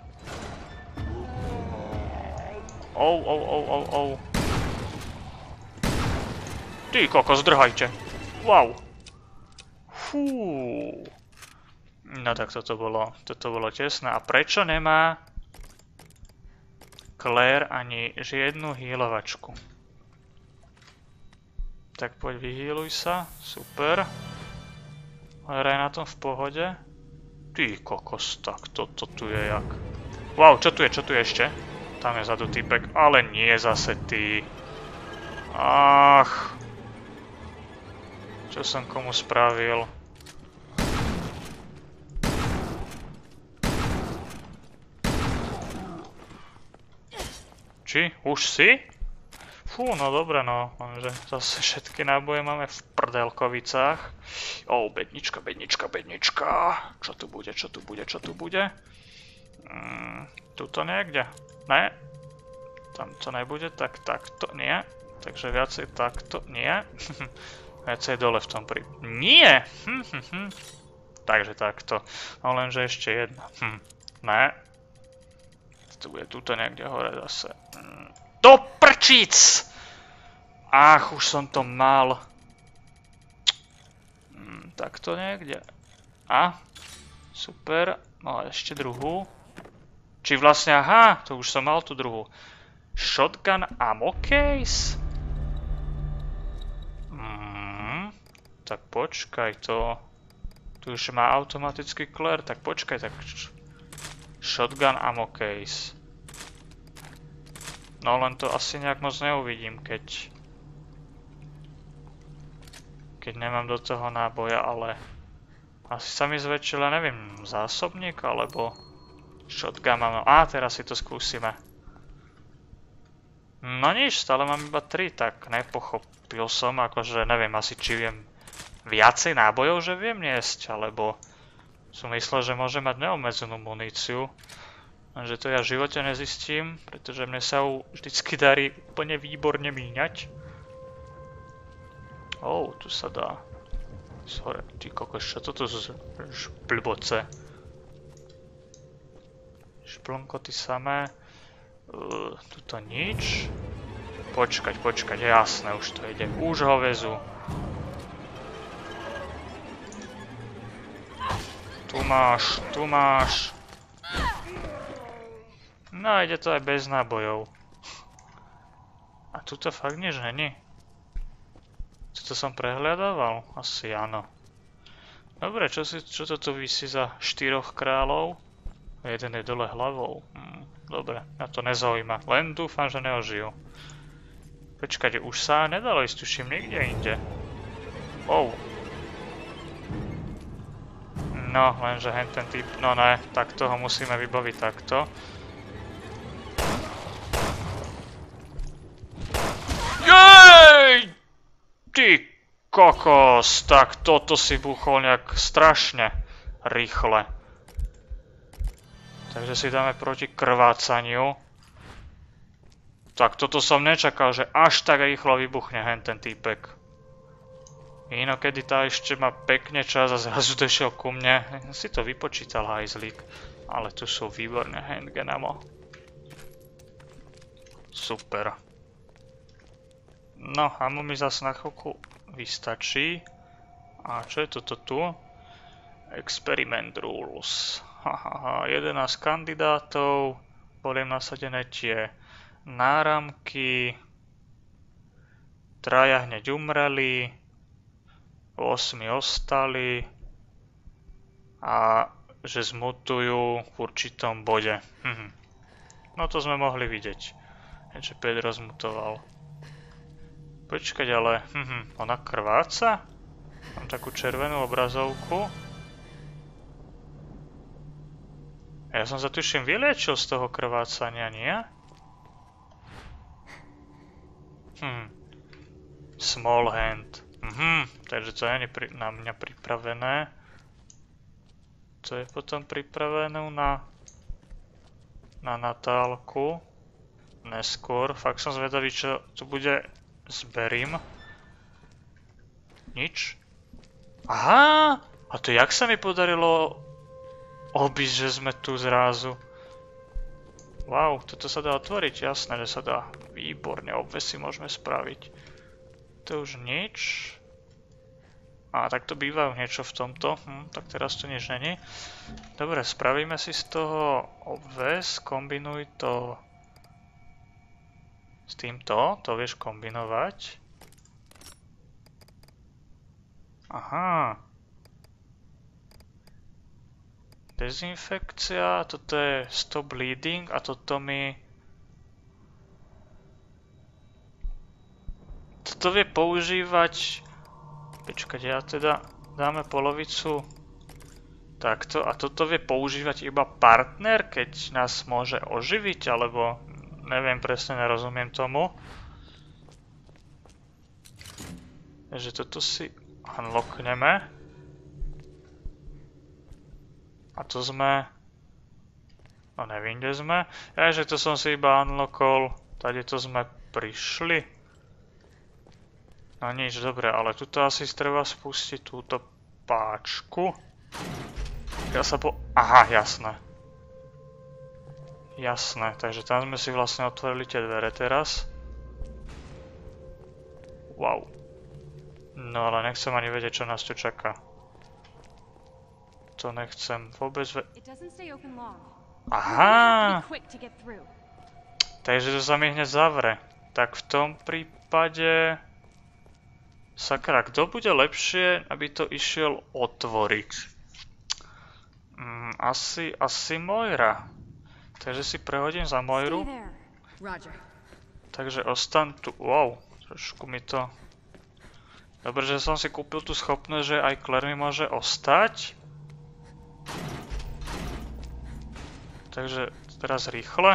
Ou, ou, ou, ou, ou. Ty koko, zdrhajte. Wow. Fú. No tak toto bolo, toto bolo tesné. A prečo nemá Claire ani žiadnu hýlovačku? Tak poď vyhýluj sa. Super. Claire je na tom v pohode. Ty kokos, tak toto tu je jak. Wow, čo tu je, čo tu je ešte? Tam je zadu typek, ale nie zase ty. Ach. Čo som komu spravil? Či? Už si? Fú, no dobre no, lenže zase všetky náboje máme v prdelkovicách. Ó, bednička, bednička, bednička. Čo tu bude, čo tu bude, čo tu bude? Mm, tuto niekde. Ne. Tam to nebude, tak takto, nie. Takže viacej takto, nie. Viacej dole v tom prí... Nie! Hm, hm, hm. Takže takto. No lenže ešte jedna. Hm. Ne. To bude tuto niekde hore zase. Hm. Do prčíc! Ach, už som to mal. Hm, takto niekde. A? Super. No a ešte druhú. Či vlastne, aha, to už som mal tú druhú. Shotgun ammo case? Mm, tak počkaj to. Tu už má automaticky Claire, tak počkaj, tak... Shotgun ammo case. No len to asi nejak moc neuvidím, keď... Keď nemám do toho náboja, ale... Asi sa mi zväčšila, neviem, zásobník, alebo... Shotgun mám... Á, teraz si to skúsime. No nič, stále mám iba tri, tak nepochopil som, akože neviem asi, či viem viacej nábojov, že viem niesť, alebo... Som myslel, že môže mať neobmedzenú muníciu. Lenže to ja v živote nezistím, pretože mne sa vždycky darí úplne výborne míňať. Ó, tu sa dá. Sorry, ty kokos, čo toto sú šplboce? Šplnkoty samé. Uh, tuto nič. Počkať, počkať, jasné, už to ide. Už ho vezú. Tu máš, tu máš. No, ide to aj bez nábojov. A tuto fakt nič není. Tuto som prehľadával? Asi áno. Dobre, čo, si, čo to tu visí za štyroch kráľov? Jeden je dole hlavou. Hm, dobre, ja to nezaujíma. Len dúfam, že neožijú. Počkajte, už sa nedalo ísť, tuším, nikde inde. Oh. No, lenže hen ten typ, no ne, tak toho musíme vybaviť takto. Jej! Ty kokos, tak toto si buchol nejak strašne rýchle. Takže si dáme proti krvácaniu. Tak toto som nečakal, že až tak rýchlo vybuchne hen ten týpek. Inokedy tá ešte má pekne čas a zrazu došiel ku mne. Si to vypočítal hajzlík. Ale tu sú výborné handgun ammo. Super. No, ammo mi zase na chvíľku vystačí. A čo je toto tu? Experiment rules. Hahaha, jedenásť kandidátov. Boli nasadené tie náramky. Traja hneď umreli. Osmi ostali. A že zmutujú v určitom bode. Mhm. No to sme mohli vidieť. Že Pedro zmutoval. Počkať, ale mhm, ona krváca? Mám takú červenú obrazovku. Ja som sa tuším vyliečil z toho krvácania, nie? Hm. Small hand. Mhm, takže to je pri, na mňa pripravené. To je potom pripravené na na Natálku. Neskôr. Fakt som zvedavý, čo tu bude s Berim. Nič. Aha! A to jak sa mi podarilo obísť, že sme tu zrazu. Wow, toto sa dá otvoriť, jasné, že sa dá. Výborne, obvesy môžeme spraviť. To už nič. A tak to bývajú niečo v tomto. Hm, tak teraz tu nič není. Dobre, spravíme si z toho obves, kombinuj to s týmto, to vieš kombinovať. Aha. Dezinfekcia, toto je stop bleeding a toto mi... Toto vie používať... Počkať, ja teda dáme polovicu takto a toto vie používať iba partner, keď nás môže oživiť, alebo neviem, presne nerozumiem tomu. Takže toto si unlockneme. A to sme... No neviem, kde sme. Ja, že to som si iba unlockol. Tady to sme prišli. No nič, dobre, ale tuto asi treba spustiť túto páčku. Ja sa po... Aha, jasné. Jasné, takže tam sme si vlastne otvorili tie dvere teraz. Wow. No ale nechcem ani vedieť, čo nás tu čaká. To nechcem vôbec ve... Aha! Takže to sa mi hneď zavre. Tak v tom prípade... Sakra, kto bude lepšie, aby to išiel otvoriť? Mm, asi, asi Moira. Takže si prehodím za Moiru. Takže ostan tu... Wow, trošku mi to... Dobre, že som si kúpil tú schopnosť, že aj Claire mi môže ostať. Takže teraz rýchle.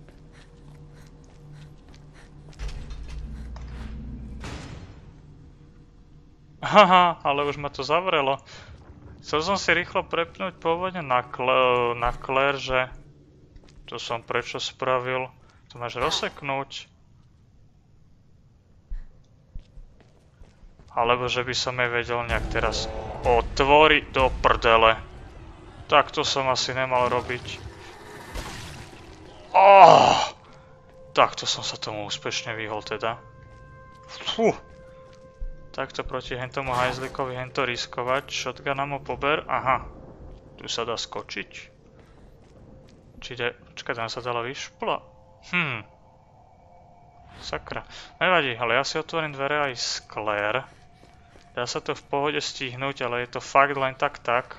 Haha, ale už ma to zavrelo. Chcel som si rýchlo prepnúť pôvodne na, Cla na Claire, že... To som prečo spravil. To máš rozseknúť. Alebo že by som jej vedel nejak teraz otvoriť do prdele. Tak to som asi nemal robiť. Oh! Takto som sa tomu úspešne vyhol teda. Fú. Takto proti hentomu hajzlikovi hento riskovať. Shotguna mu pober. Aha. Tu sa dá skočiť. Či ide... Počkaj, tam sa dala vyšpla. Hm. Sakra. Nevadí, ale ja si otvorím dvere aj z Claire. Dá sa to v pohode stihnúť, ale je to fakt len tak tak.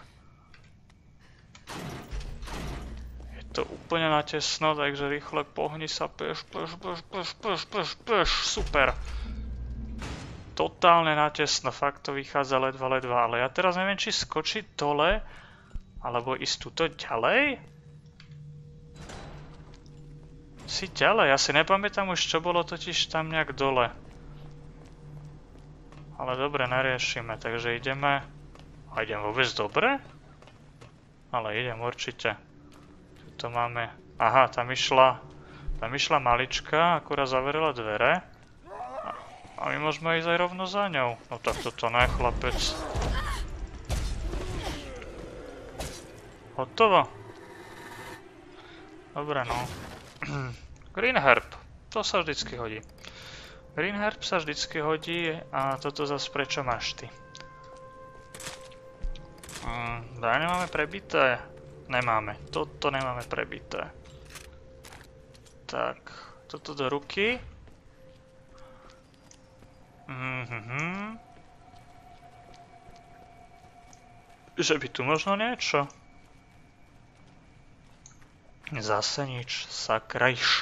Je to úplne natesno, takže rýchle pohni sa. Peš, peš, peš, peš, peš, peš, peš. Super. Totálne natesno, fakt to vychádza ledva, ledva, ale ja teraz neviem, či skočiť dole, alebo ísť tuto ďalej? Si ďalej, ja si nepamätám už, čo bolo totiž tam nejak dole. Ale dobre, neriešime, takže ideme... A idem vôbec dobre? Ale idem určite. Tuto máme... Aha, tam išla... Tam išla malička, akurát zaverila dvere. A my môžeme ísť aj rovno za ňou. No tak toto ne, chlapec. Hotovo. Dobre, no. Green herb. To sa vždycky hodí. Green herb sa vždycky hodí a toto zase prečo máš ty? Mm, zbrane máme prebité? Nemáme. Toto nemáme prebité. Tak, toto do ruky. Mhm. Že by tu možno niečo? Zase nič, sakrajš.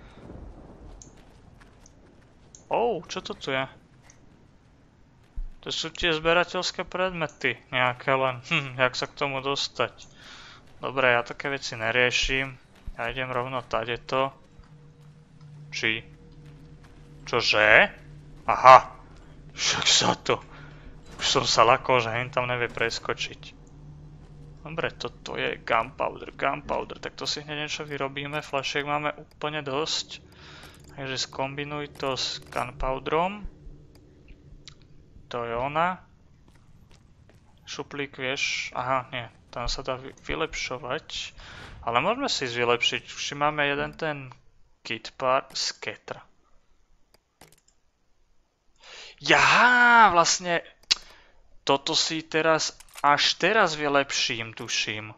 Ou, čo to tu je? To sú tie zberateľské predmety, nejaké len. Hm, jak sa k tomu dostať? Dobre, ja také veci neriešim. Ja idem rovno tadeto. Či? Čože? Aha, však sa to. Už som sa lakol, že hen tam nevie preskočiť. Dobre, toto je gunpowder, gunpowder, tak to si hneď niečo vyrobíme, fľašiek máme úplne dosť. Takže skombinuj to s gunpowderom. To je ona. Šuplík, vieš, aha, nie, tam sa dá vylepšovať. Ale môžeme si vylepšiť, už máme jeden ten kit part z Ketra. Jaha, vlastne toto si teraz, až teraz vylepším, tuším.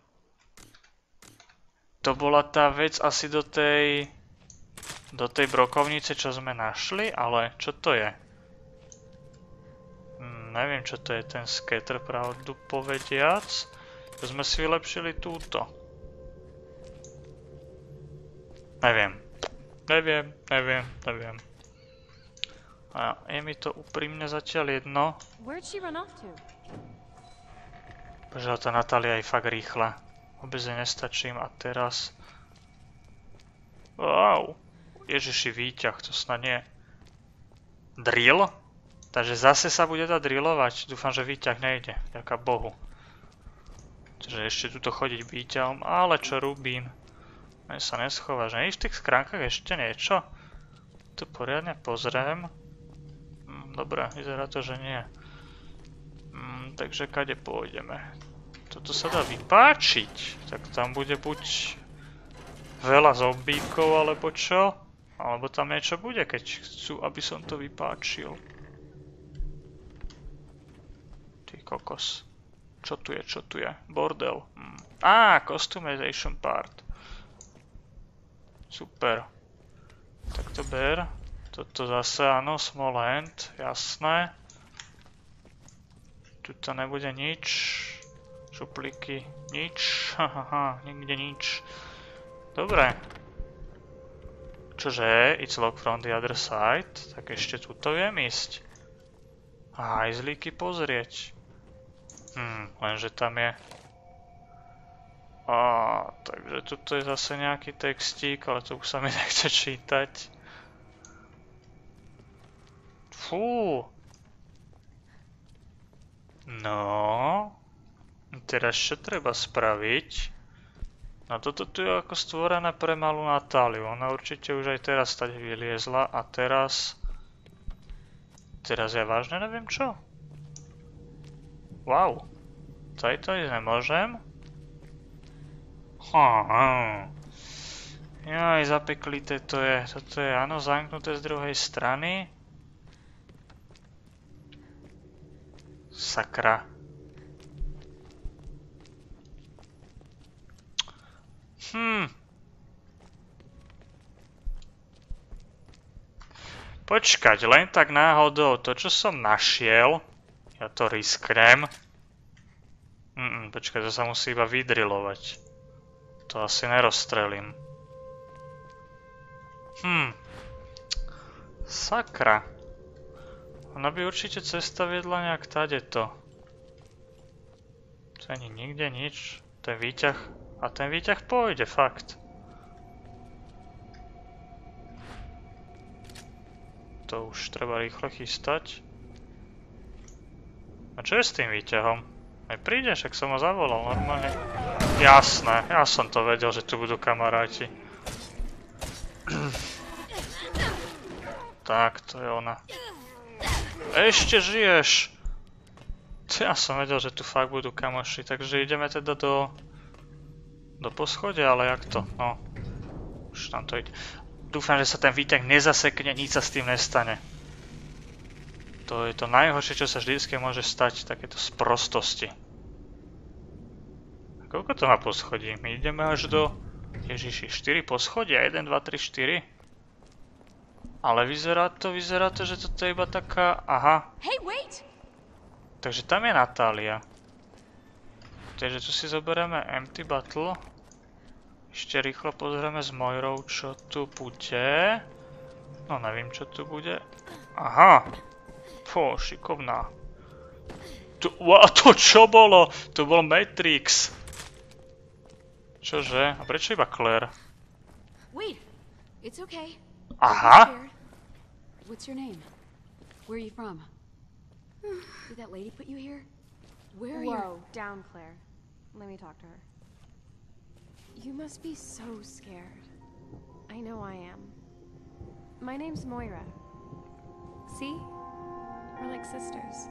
To bola tá vec asi do tej, do tej brokovnice, čo sme našli, ale čo to je? Hm, neviem, čo to je ten scatter, pravdu povediac. To sme si vylepšili túto. Neviem. Neviem, neviem, neviem. A je mi to úprimne zatiaľ jedno. Where'd she run off to? Bože, tá Natália je fakt rýchla. Vôbec jej nestačím a teraz... Wow. Ježiši, výťah, to snad nie... Drill? Takže zase sa bude dať drillovať. Dúfam, že výťah nejde. Ďaká Bohu. Takže ešte tuto chodiť výťahom. Ale čo robím? Mne sa neschováš. Nie je v tých skránkach ešte niečo? Tu poriadne pozriem. Dobre, vyzerá to, že nie. Mm, takže kade pôjdeme? Toto sa dá vypáčiť. Tak tam bude buď veľa zombíkov, alebo čo? Alebo tam niečo bude, keď chcú, aby som to vypáčil. Ty kokos. Čo tu je, čo tu je? Bordel. Mm. Á, customization part. Super. Tak to ber. Toto zase, áno, small end, jasné. Tuto nebude nič. Šuplíky, nič. Hahaha, nikde nič. Dobre. Čože? It's locked from the other side. Tak ešte tuto viem ísť. A hajzlíky pozrieť. Hm, lenže tam je... Á, takže tuto je zase nejaký textík, ale to už sa mi nechce čítať. Fú. No. Teraz čo treba spraviť? No toto tu je ako stvorené pre malú Natáliu. Ona určite už aj teraz tady vyliezla a teraz... Teraz ja vážne neviem čo? Wow. Tady to ísť nemôžem. Ha, jaj, zapeklité to je. Toto je, áno, zamknuté z druhej strany. Sakra. Hm. Počkať, len tak náhodou, to čo som našiel, ja to risknem. Mm, počkať, to sa musí iba vydrilovať. To asi nerozstrelím. Hm. Sakra. Ona by určite cesta viedla nejak tadeto. To ani nikde nič. Ten výťah. A ten výťah pôjde, fakt. To už treba rýchlo chystať. A čo je s tým výťahom? Aj príde, však som ho zavolal normálne. Jasné, ja som to vedel, že tu budú kamaráti. Tak, to je ona. Ešte žiješ! Ja som vedel, že tu fakt budú kamoši, takže ideme teda do... Do poschodia, ale jak to? No. Už tam to ide. Dúfam, že sa ten výťah nezasekne, nič sa s tým nestane. To je to najhoršie, čo sa vždycky môže stať, takéto sprostosti. Koľko to má poschodí? My ideme až do... Ježiši, štyri poschodia? jeden, dva, tri, štyri? Ale vyzerá to, vyzerá to, že toto je iba taká... Aha. Hey, wait! Takže tam je Natália. Takže tu si zoberieme empty battle. Ešte rýchlo pozrieme s Moirou, čo tu bude. No nevím, čo tu bude. Aha. Fú, šikovná. Tu, wow, to čo bolo? To bol Matrix. Čože? A prečo iba Claire? Wait, it's okay. Aha. What's your name? Where are you from? Did that lady put you here? Where are you? Whoa, down, Claire. Let me talk to her. You must be so scared. I know I am. My name's Moira. See? We're like sisters.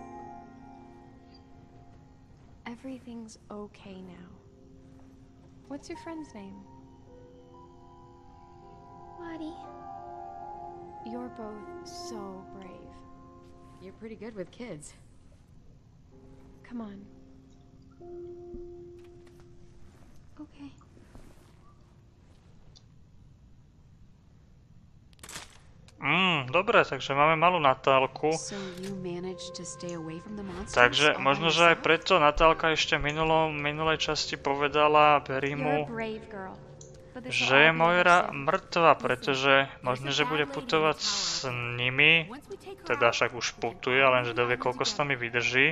Everything's okay now. What's your friend's name? Lottie. You're both so brave. You're pretty good with kids. Come on. Okay. Mm, dobre, takže máme malú Natálku. So you managed to stay away from the monsters? Takže all možno, by že aj yourself? preto Natálka ešte minulom, minulej časti povedala You're a Barrymu, brave girl. But this will že je all be Moira over soon. mŕtva, pretože možno, že bude putovať s nimi, Once we take her teda out, však už putuje, lenže dovie, koľko s nami vydrží.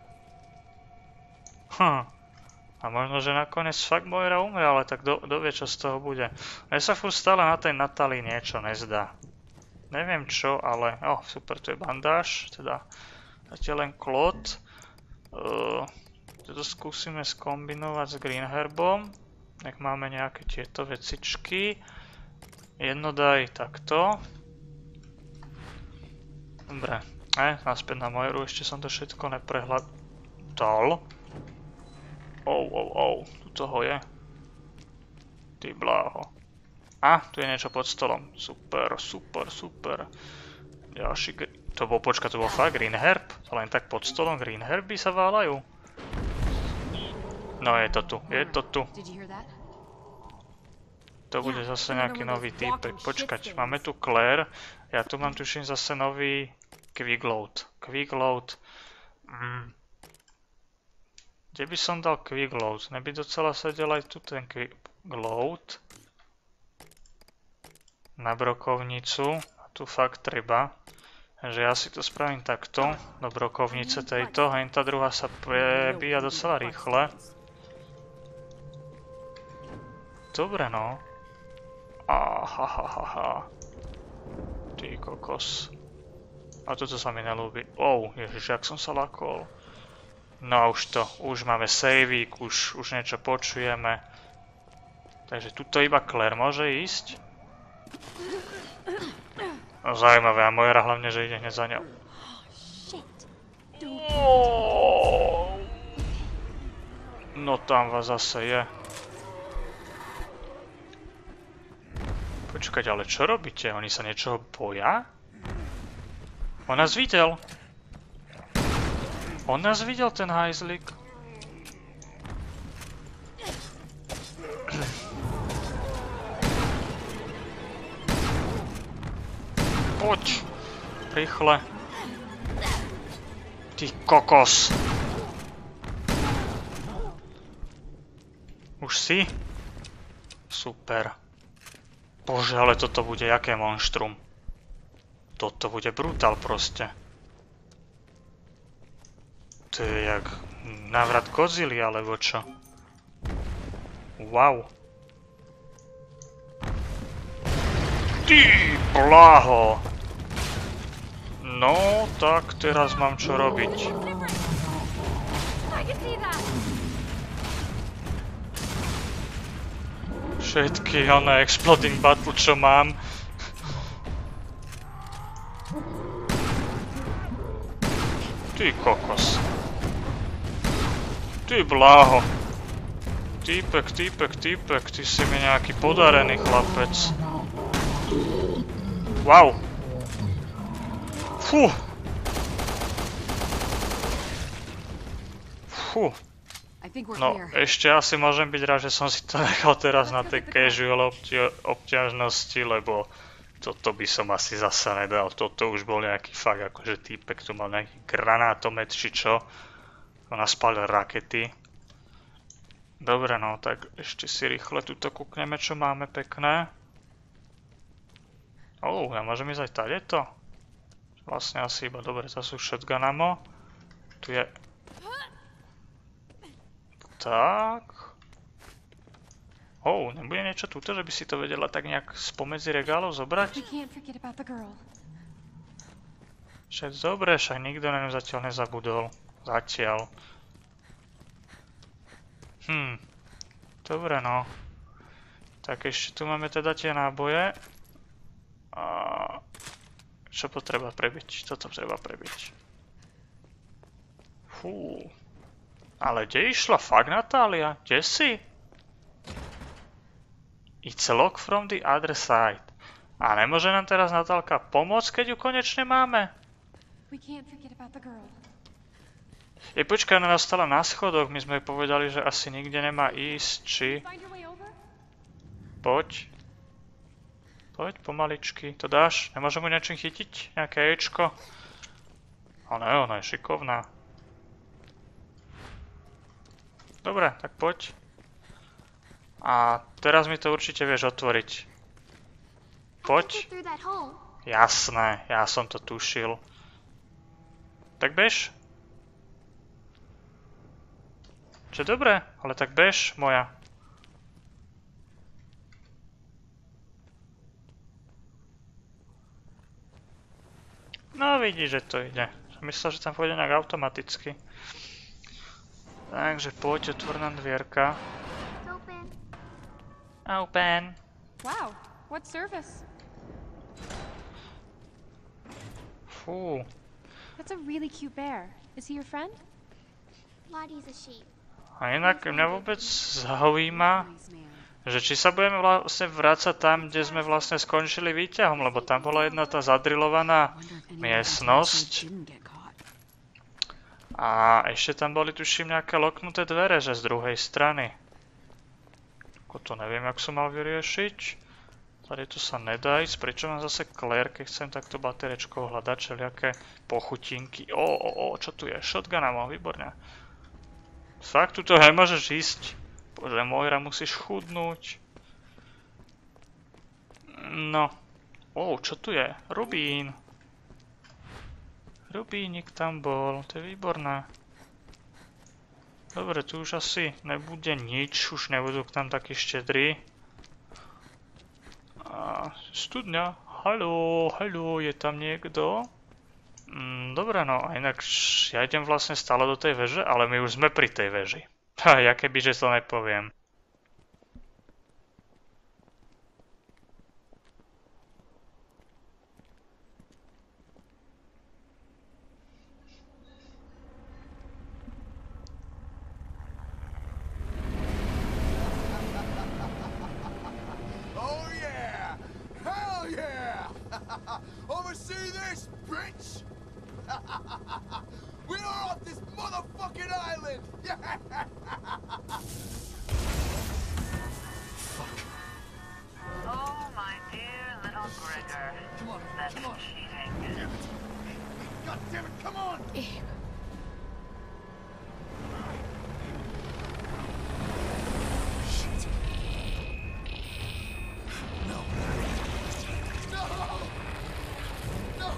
Hm. A možno, že nakoniec fakt Moira umre, ale tak do, dovie, čo z toho bude. Mne sa furt stále na tej Natálii niečo nezdá. Neviem čo, ale... Oh, super, tu je bandáž, teda zatiaľ len klot. Uh, toto skúsime skombinovať s Green Herbom. Nech máme nejaké tieto vecičky. Jedno daj takto. Dobre, e, naspäť na Moiru, ešte som to všetko neprehľadal. Oh, oh, oh, tu toho je. Ty bláho. A, tu je niečo pod stolom. Super, super, super. Ďalší gr... To bol, počka, to bol fakt Green Herb? To len tak pod stolom Green Herby sa váľajú. No je to tu, je to tu. Did you hear that? To bude zase nejaký nový týpek. Počkať, máme tu Claire. Ja tu mám tuším zase nový Quickload. Quickload. Mm. Kde by som dal Quickload? Neby docela sedel aj tu ten Quickload. Na brokovnicu. A tu fakt treba. Takže ja si to spravím takto. Do brokovnice tejto. Hej, tá druhá sa prebíja docela rýchle. Dobre no. Ahahaha. Ty kokos. A toto sa mi nelúbi. Oh, ježiš, jak som sa lakol. No už to. Už máme saveík. Už, už niečo počujeme. Takže tuto iba Claire môže ísť. No zaujímavé, a Moira hlavne, že ide hneď za ňou. Oh. No tam vás zase je. Počkať, ale čo robíte? Oni sa niečoho boja? On nás videl. On nás videl, ten hajzlik. Poď. Rýchle. Ty kokos. Už si? Super. Bože, ale toto bude jaké monštrum. Toto bude brutál proste. To je jak návrat Godzilly, alebo čo? Wow. Ty bláho. No, tak teraz mám čo robiť. Všetky oné exploding battle, čo mám. Ty kokos. Ty bláho. Týpek, týpek, týpek, ty si mi nejaký podarený chlapec. Wow. Fú. Fú. I think we're No, clear. ešte asi môžem byť rád, že som si to nechal teraz na tej casual obťa- obťažnosti, lebo toto by som asi zase nedal. Toto už bol nejaký fakt, akože týpek tu mal nejaký granátomet, či čo. Ona spálil rakety. Dobre, no, tak ešte si rýchle tuto kúkneme, čo máme pekné. Ó, ja môžem ísť aj tadeto. Vlastne asi iba, dobre, to sú shotgun ammo. Tu je... Tak. Ó, nebude niečo tuto, že by si to vedela tak nejak spomedzi regálov zobrať? We can't forget about the girl. Však dobre, však nikto na ňu zatiaľ nezabudol. Zatiaľ. Hm. Dobre, no. Tak ešte tu máme teda tie náboje. A... Čo potreba prebiť? Toto treba prebiť. Fú. Ale kde išla? Fakt, Natália? Kde si? It's a lock from the other side. A nemôže nám teraz Natálka pomôcť, keď ju konečne máme? We can't forget about the girl. Je, počkaj, ona nastala na schodoch. My sme jej povedali, že asi nikde nemá ísť, či... Find your way over? Poď. Poď pomaličky. To dáš? Nemôžem mu niečím chytiť? Nejaké ečko? Ale ne, ona je šikovná. Dobre, tak poď. A teraz mi to určite vieš otvoriť. Poď. Jasné, ja som to tušil. Tak bež. Čo dobre, ale tak bež, moja. No vidíš, že to ide. Myslel, že tam pôjde nejak automaticky. Takže poď, otvor nám dvierka. Open. Open. Wow, what service? Fú. That's a really cute bear. Is he your friend? Lottie's a sheep. A inak mňa vôbec zaujíma, Nice man. že či sa budeme vlastne vrácať tam, kde sme vlastne skončili výťahom, lebo tam bola jedna tá zadrilovaná Wonder if anyone miestnosť. didn't get caught. A ešte tam boli, tuším, nejaké loknuté dvere, že z druhej strany. Ako to neviem, jak som mal vyriešiť. Tady to sa nedá ísť, prečo mám zase Claire, keď chcem takto baterečkou hľadať všelijaké pochutinky. Ó, ó, ó, čo tu je? Shotgun ammo, výborne. Fakt, tuto nemôžeš ísť. Bože, Moira, musíš chudnúť. No. Ó, čo tu je? Rubín. Rubínik tam bol, to je výborné. Dobre, tu už asi nebude nič, už nebudú k nám takí štedrí. A studňa, haló, haló, je tam niekto? Mm, dobre, no, a inak ja idem vlastne stále do tej veže, ale my už sme pri tej veži. Ha, ja kebyže to nepoviem. Oh yeah! Hell yeah! Oversee this, bitch! We are off this motherfucking island! Oh, my dear little Gregor. Come on, That's come on. cheating. God damn it, come on! Shit. No. No! No!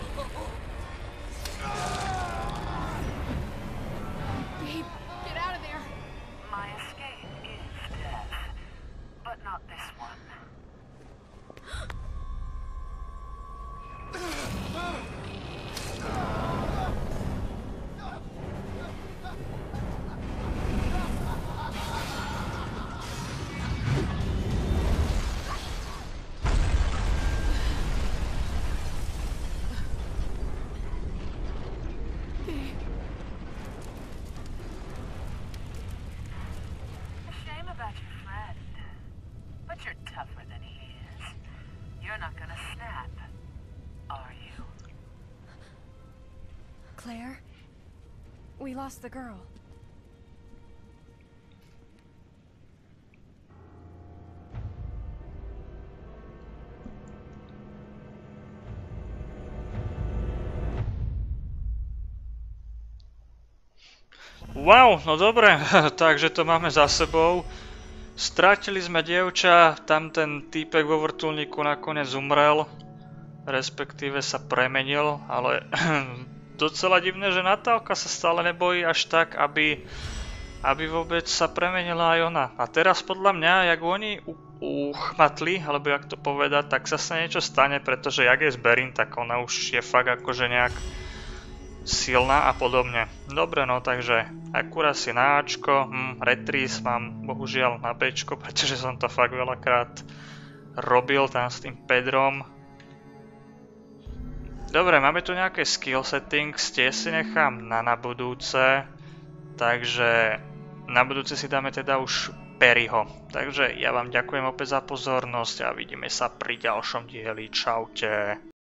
Babe, get out of there. My escape is death, but not this one. A shame about your friend, but you're tougher than he is. You're not gonna snap, are you? Claire? We lost the girl. Wow, no dobre, takže to máme za sebou. Strátili sme dievča, tam ten týpek vo vrtuľníku nakoniec umrel, respektíve sa premenil, ale docela divné, že Natálka sa stále nebojí až tak, aby, aby vôbec sa premenila aj ona. A teraz podľa mňa, jak oni uchmatli, alebo jak to povedať, tak sa sa niečo stane, pretože jak je zberím, tak ona už je fakt akože nejak silná a podobne. Dobre, no takže akurát si na Ačko, hm, Retrieve mám bohužiaľ na Bčko, pretože som to fakt veľakrát robil tam s tým Pedrom. Dobre, máme tu nejaké skill settings, tie si nechám na na budúce, takže na budúce si dáme teda už Perryho. Takže ja vám ďakujem opäť za pozornosť a vidíme sa pri ďalšom dieli. Čaute.